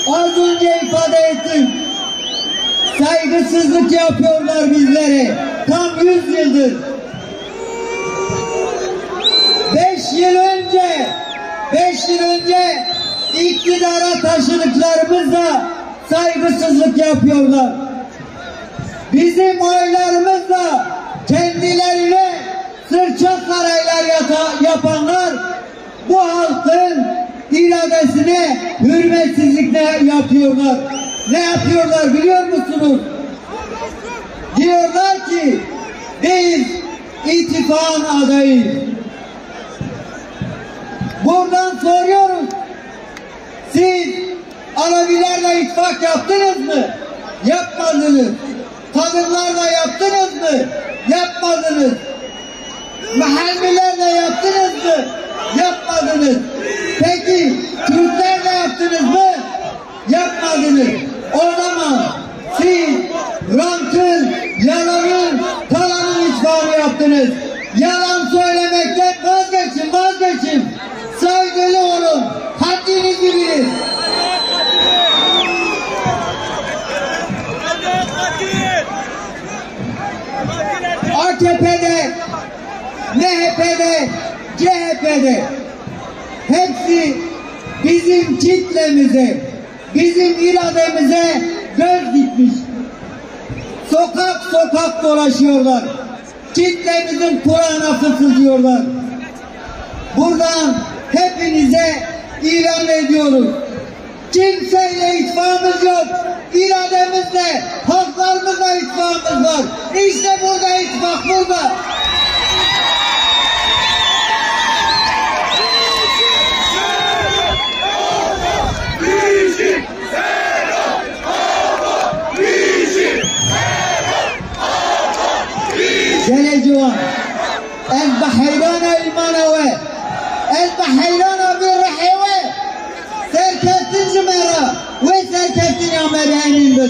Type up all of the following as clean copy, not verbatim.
Az önce ifade ettim. Saygısızlık yapıyorlar bizlere. Tam 100 yıldır. 5 yıl önce iktidara taşıdıklarımızla saygısızlık yapıyorlar. Bizim oylarımızla kendilerine sırça saraylar yapanlar bu halkın iradesine hürmetsizlik yapıyorlar. Ne yapıyorlar biliyor musunuz? Diyorlar ki biz ittifakın adayıyız. Buradan soruyoruz. Siz Alevilerle ittifak yaptınız mı? Yapmadınız. Kadınlarla yaptınız mı? Yapmadınız. Mahallilerle yaptınız mı? Yapmadınız. Peki Kürtlerle yaptınız mı? Yapmadınız. O zaman siz rantın, yalanın, talanın ittifakı yaptınız. Yalan söylemekten vazgeçin. Saygılı olun. Haddinizi bilin. AKP'de, MHP'de, CHP'de hepsi bizim kitlemize, bizim irademize göz dikmiş. Sokak dolaşıyorlar. Kitlemizin Kur'an'a fısıldıyorlar. Buradan hepinize ilan ediyoruz. Kimseyle ittifakımız yok. İrademizle, halklarımızla ittifakımız var. İşte burada ittifak burada. Geleceğim. El-Bahirana il-Manawe. El-Bahirana bir-Rahiwe. Serkeftin cümera ve serkeftin yamerhenindir.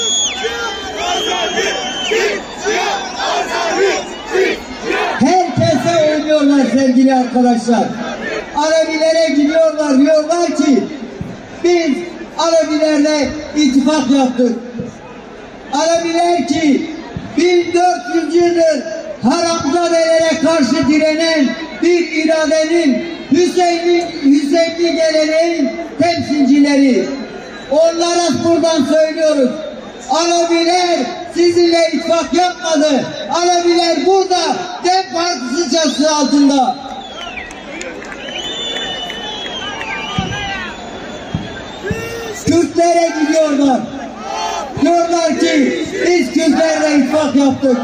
Herkese oynuyorlar sevgili arkadaşlar. Alevilere gidiyorlar, diyorlar ki biz Alevilerle ittifak yaptık. Aleviler ki 1400 yıldır haramzadelere karşı direnen bir iradenin Hüseyinli geleneğin temsilcileri. Onlara buradan söylüyoruz. Aleviler sizinle ittifak yapmadı. Aleviler burada Dem Partisi çatısı altında. Kürtlere gidiyorlar. Diyorlar ki biz Kürtlerle ittifak yaptık.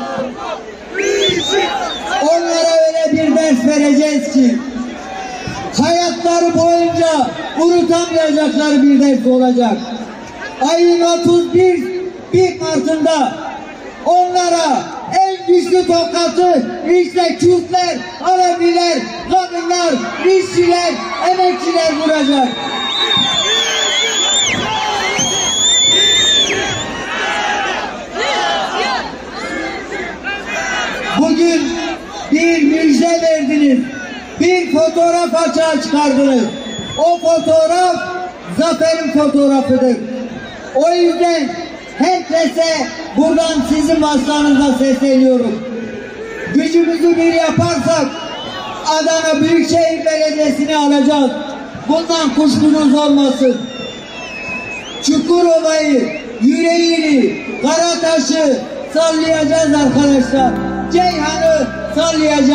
Onlara öyle bir ders vereceğiz ki hayatları boyunca unutamayacakları bir ders olacak. Ayın 31 Mart'ında onlara en güçlü tokatı işte Kürtler, Aleviler, kadınlar, işçiler, emekçiler vuracak. Bugün bir müjde verdiniz. Bir fotoğraf açığa çıkardınız. O fotoğraf zaferin fotoğrafıdır. O yüzden herkese buradan sizin vasıtanızla sesleniyorum. Gücümüzü bir yaparsak Adana Büyükşehir Belediyesi'ni alacağız. Bundan kuşkunuz olmasın. Çukurova'yı, Yüreğini, Karataş'ı sallayacağız arkadaşlar. Ceyhan'ı sallayacağız.